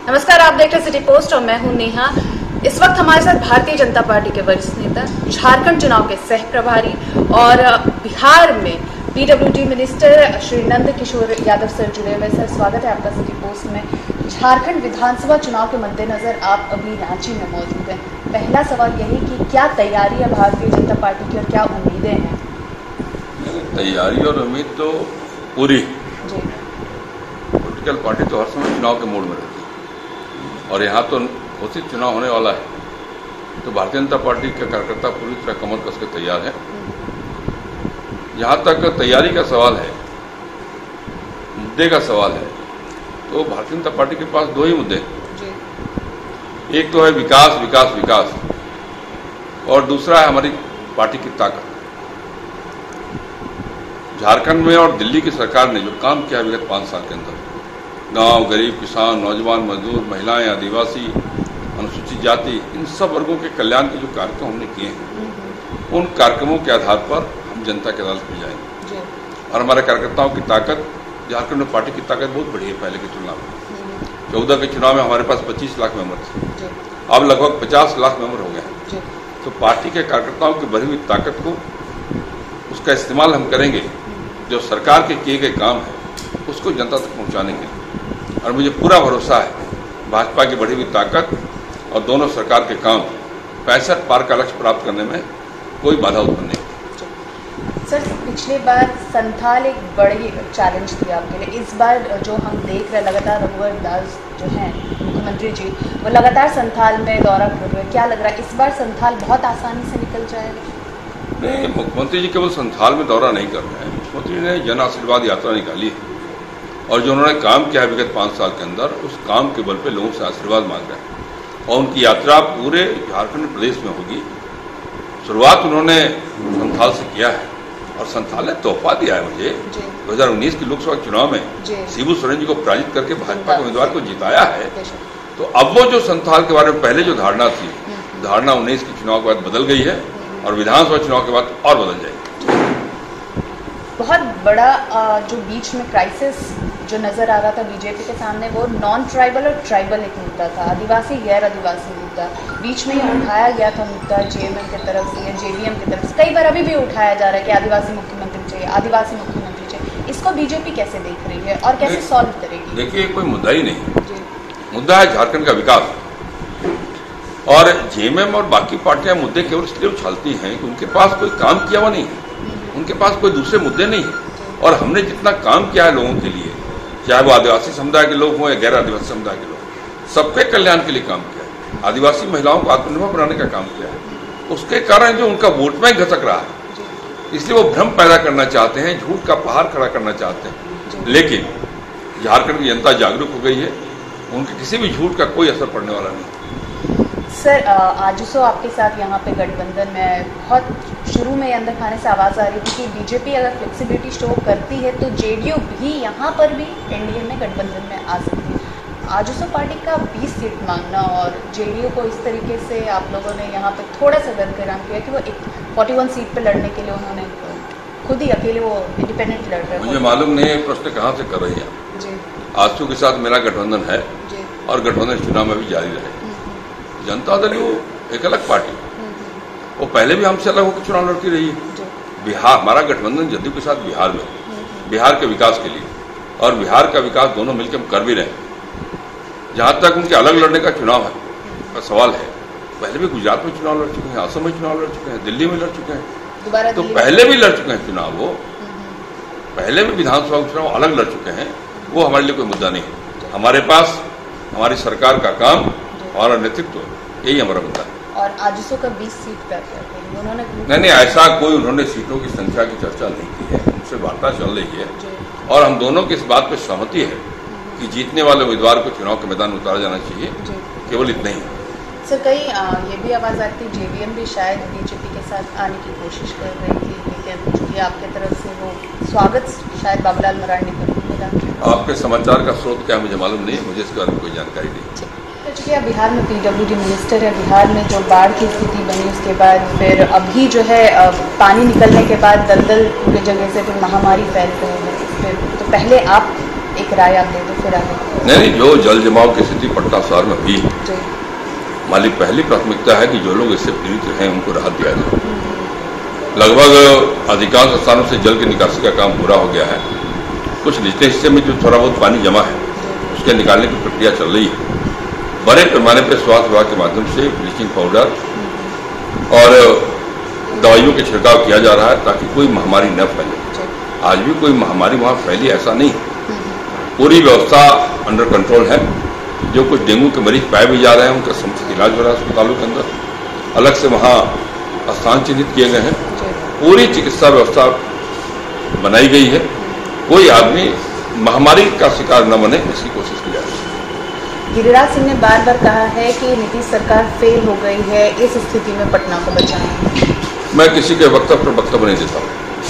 नमस्कार, आप देख रहे हैं सिटी पोस्ट और मैं हूं नेहा। इस वक्त हमारे साथ भारतीय जनता पार्टी के वरिष्ठ नेता, झारखंड चुनाव के सह प्रभारी और बिहार में PWD minister Shri Nand Kishore Yadav sir जुड़े हुए। सर, स्वागत है आपका सिटी पोस्ट में। झारखंड विधानसभा चुनाव के मद्देनजर आप अभी रांची में मौजूद हैं। पहला सवाल यही कि क्या तैयारी है भारतीय जनता पार्टी की और क्या उम्मीदें हैं? तैयारी और उम्मीद तो पूरी जी। पॉलिटिकल पार्टी तो हर समय चुनाव के मोड में रहती है और यहाँ तो घोषित चुनाव होने वाला है, तो भारतीय जनता पार्टी के कार्यकर्ता पूरी तरह कमर कस के तैयार है। जहाँ तक तैयारी का सवाल है, मुद्दे का सवाल है, तो भारतीय जनता पार्टी के पास दो ही मुद्दे हैं। एक तो है विकास विकास विकास और दूसरा है हमारी पार्टी की ताकत। झारखंड में और दिल्ली की सरकार ने जो काम किया विगत 5 साल के अंदर, गांव, गरीब, किसान, नौजवान, मजदूर, महिलाएं, आदिवासी, अनुसूचित जाति, इन सब वर्गों के कल्याण के जो कार्यक्रम हमने किए हैं, उन कार्यक्रमों के आधार पर हम जनता के अदालत में जाएंगे। और हमारे कार्यकर्ताओं की ताकत, झारखंड में पार्टी की ताकत बहुत बड़ी है पहले की तुलना में। 14 के चुनाव में हमारे पास 25 लाख मेंबर थे, अब लगभग 50 लाख मेंबर हो गए। तो पार्टी के कार्यकर्ताओं की बढ़ी हुई ताकत को, उसका इस्तेमाल हम करेंगे जो सरकार के किए गए काम है उसको जनता तक पहुंचाने के लिए। और मुझे पूरा भरोसा है भाजपा की बढ़ी हुई ताकत और दोनों सरकार के काम 65 पार का लक्ष्य प्राप्त करने में कोई बाधा उत्पन्न नहीं। सर, पिछली बार संथाल एक बड़ी चैलेंज थी आपके लिए। इस बार जो हम देख रहे हैं, लगातार रघुवर दास जो हैं मुख्यमंत्री जी, वो लगातार संथाल में दौरा कर रहे हैं। क्या लग रहा है इस बार संथाल बहुत आसानी से निकल जाएगा? नहीं, मुख्यमंत्री जी केवल संथाल में दौरा नहीं कर रहे हैं। मुख्यमंत्री ने जन आशीर्वाद यात्रा निकाली है और जो उन्होंने काम किया है विगत 5 साल के अंदर, उस काम के बल पे लोगों से आशीर्वाद मांग रहे हैं और उनकी यात्रा पूरे झारखंड प्रदेश में होगी। शुरुआत उन्होंने संथाल से किया है और संथाल ने तोहफा दिया है मुझे। 2019 के लोकसभा चुनाव में शिबू सोरेन जी को पराजित करके भाजपा के उम्मीदवार को जिताया है। तो अब वो जो संथाल के बारे में पहले जो धारणा थी, धारणा 19 के चुनाव के बाद बदल गई है और विधानसभा चुनाव के बाद और बदल जाएगी। बहुत बड़ा जो बीच में क्राइसिस जो नजर आ रहा था बीजेपी के सामने, वो नॉन ट्राइबल और ट्राइबल एक मुद्दा था, आदिवासी गैर आदिवासी मुद्दा। बीच में ही उठाया गया था मुद्दा जेएमएम की तरफ से या जेवीएम की तरफ से। कई बार अभी भी उठाया जा रहा है कि आदिवासी मुख्यमंत्री चाहिए, आदिवासी मुख्यमंत्री चाहिए। इसको बीजेपी कैसे देख रही है और कैसे सॉल्व करेगी? देखिए, कोई मुद्दा ही नहीं, मुद्दा है झारखंड का विकास। और जेएमएम और बाकी पार्टियां मुद्दे केवल इसलिए उछालती हैं कि उनके पास कोई काम किया हुआ नहीं है, उनके पास कोई दूसरे मुद्दे नहीं है। और हमने जितना काम किया है लोगों के लिए, चाहे वो आदिवासी समुदाय के लोग हों या गैर आदिवासी समुदाय के लोग, सबके कल्याण के लिए काम किया है। आदिवासी महिलाओं को आत्मनिर्भर बनाने का काम किया है। उसके कारण जो उनका वोट बैंक घसक रहा है, इसलिए वो भ्रम पैदा करना चाहते हैं, झूठ का पहाड़ खड़ा करना चाहते हैं। लेकिन झारखंड की जनता जागरूक हो गई है, उनके किसी भी झूठ का कोई असर पड़ने वाला नहीं। सर, आजसो आपके साथ यहाँ पे गठबंधन में बहुत शुरू में अंदर खाने से आवाज़ आ रही थी कि बीजेपी अगर फ्लेक्सिबिलिटी शो करती है तो जेडीयू भी यहाँ पर भी एनडीए में गठबंधन में आ सकती है। आजसो पार्टी का 20 सीट मांगना और जेडीयू को इस तरीके से आप लोगों ने यहाँ पे थोड़ा सा दरकिरार किया कि वो 41 सीट पे लड़ने के लिए उन्होंने खुद ही अकेले वो इंडिपेंडेंट लड़ रहे हैं। मुझे मालूम नहीं है प्रश्न कहाँ से कर रही है जी। आजसू के साथ मेरा गठबंधन है और गठबंधन चुनाव में भी जारी रहे। जनता दल वो एक अलग पार्टी, वो पहले भी हमसे अलग होकर चुनाव लड़ती रही है। बिहार, हमारा गठबंधन जदयू के साथ बिहार में, बिहार के विकास के लिए, और बिहार का विकास दोनों मिलकर हम कर भी रहे हैं। जहाँ तक उनके अलग लड़ने का चुनाव है का सवाल है, पहले भी गुजरात में चुनाव लड़ चुके हैं, असम में चुनाव लड़ चुके हैं, दिल्ली में लड़ चुके हैं, तो पहले भी लड़ चुके हैं चुनाव। वो पहले भी विधानसभा चुनाव अलग लड़ चुके हैं। वो हमारे लिए कोई मुद्दा नहीं है। हमारे पास हमारी सरकार का काम, हमारा नेतृत्व, यही हमारा मुद्दा है। और आजसू का 20 सीट पर उन्होंने नहीं, ऐसा कोई उन्होंने सीटों की संख्या की चर्चा नहीं की है। उनसे वार्ता चल रही है और हम दोनों की इस बात पर सहमति है कि जीतने वाले उम्मीदवार को चुनाव के मैदान में उतारा जाना चाहिए, केवल इतना ही है। सर, कई ये भी आवाज़ आती है जेवीएम भी शायद बीजेपी के साथ आने की कोशिश कर रही थी, लेकिन चूँकि आपके तरफ से वो स्वागत शायद बाबूलाल मरांडी को मिला। आपके समाचार का स्रोत क्या मुझे मालूम नहीं है, मुझे इसके बारे में कोई जानकारी नहीं। चूँकि आप बिहार में पीडब्ल्यूडी मिनिस्टर है, बिहार में जो बाढ़ की स्थिति बनी उसके बाद फिर अभी जो है पानी निकलने के बाद दलदल पूरे जगह से फिर महामारी फैल गई है। फिर तो पहले आप एक राय आप दे दो फिर आगे। नहीं, जो जल जमाव की स्थिति पटना शहर में हुई है, हमारी पहली प्राथमिकता है कि जो लोग इससे पीड़ित हैं उनको राहत दिया जाए। लगभग अधिकांश स्थानों से जल की निकासी का काम पूरा हो गया है। कुछ निचले हिस्से में जो थोड़ा बहुत पानी जमा है उसके निकालने की प्रक्रिया चल रही है। बड़े पैमाने पर स्वास्थ्य विभाग के माध्यम से ब्लीचिंग पाउडर और दवाइयों के छिड़काव किया जा रहा है ताकि कोई महामारी न फैले। आज भी कोई महामारी वहाँ फैली ऐसा नहीं, पूरी व्यवस्था अंडर कंट्रोल है। जो कुछ डेंगू के मरीज पाए भी जा रहे हैं उनका समुचित इलाज हो रहा है अस्पतालों के अंदर, अलग से वहाँ स्थान चिन्हित किए गए हैं। पूरी चिकित्सा व्यवस्था बनाई गई है। कोई आदमी महामारी का शिकार न बने इसकी कोशिश की जा रही है। गिरिराज सिंह ने बार बार कहा है कि नीतीश सरकार फेल हो गई है, इस स्थिति में पटना को बचाएं। मैं किसी के वक्तव्य पर वक्तव्य नहीं देता हूँ।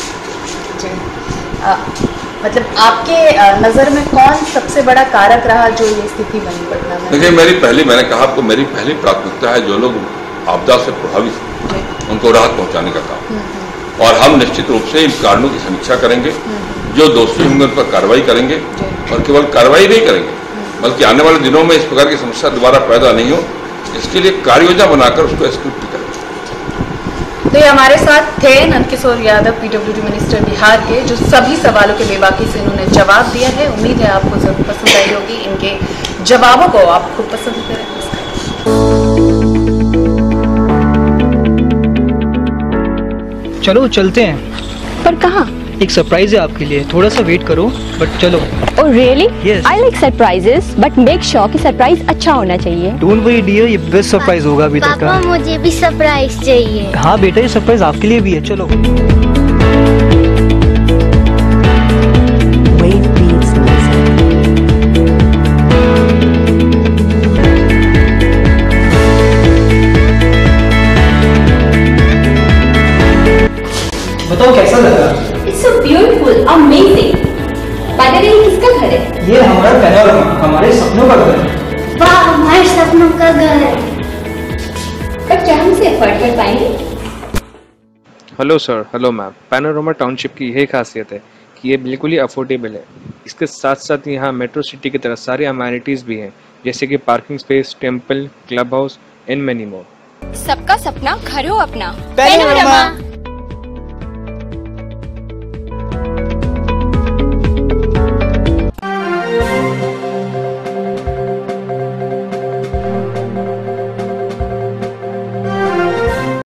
मतलब आपके नज़र में कौन सबसे बड़ा कारक रहा जो ये स्थिति बनी पटना में? देखिए, मैंने कहा आपको, मेरी पहली प्राथमिकता है जो लोग आपदा से प्रभावित हैं उनको राहत पहुंचाने का काम, और हम निश्चित रूप से इन कारणों की समीक्षा करेंगे। जो दोषी होंगे उन पर कार्रवाई करेंगे, और केवल कार्रवाई नहीं करेंगे बल्कि आने वाले दिनों में इस प्रकार की समस्या दोबारा पैदा नहीं हो इसके लिए कार्य योजना बनाकर उसको एक्सिक्यूट करेंगे। तो ये हमारे साथ थे नंदकिशोर यादव, पीडब्ल्यूडी मिनिस्टर बिहार के, जो सभी सवालों के बेबाकी से इन्होंने जवाब दिया है। उम्मीद है आपको जरूर पसंद आई होगी। इनके जवाबों को आप खुद पसंद करें। चलो चलते हैं। पर कहाँ? एक सरप्राइज है आपके लिए, थोड़ा सा वेट करो, बट चलो। Oh really? Yes. I like surprises, but make sure कि सरप्राइज अच्छा होना चाहिए। डोंट वरी डियर, ये बेस्ट सरप्राइज होगा अभी तक का। पापा मुझे भी सरप्राइज चाहिए। हाँ बेटा, ये सरप्राइज आपके लिए भी है, चलो। बताओ कैसा लगा? It's so beautiful, amazing. By the way, ये किसका घर है? ये हमारा पैनोरमा, हमारे सपनों का घर है। वाह, हमारे सपनों का घर है। पर क्या हम इसे अफोर्ड कर पाएंगे? Hello sir, hello ma'am. Panorama township की यही खासियत है कि ये बिल्कुल ही अफोर्डेबल है। इसके साथ साथ यहाँ मेट्रो सिटी की तरह सारी अमेनिटीज़ भी हैं, जैसे कि parking space, temple, club house and many more. सबका सपना घर हो अपना। पैनोरमा।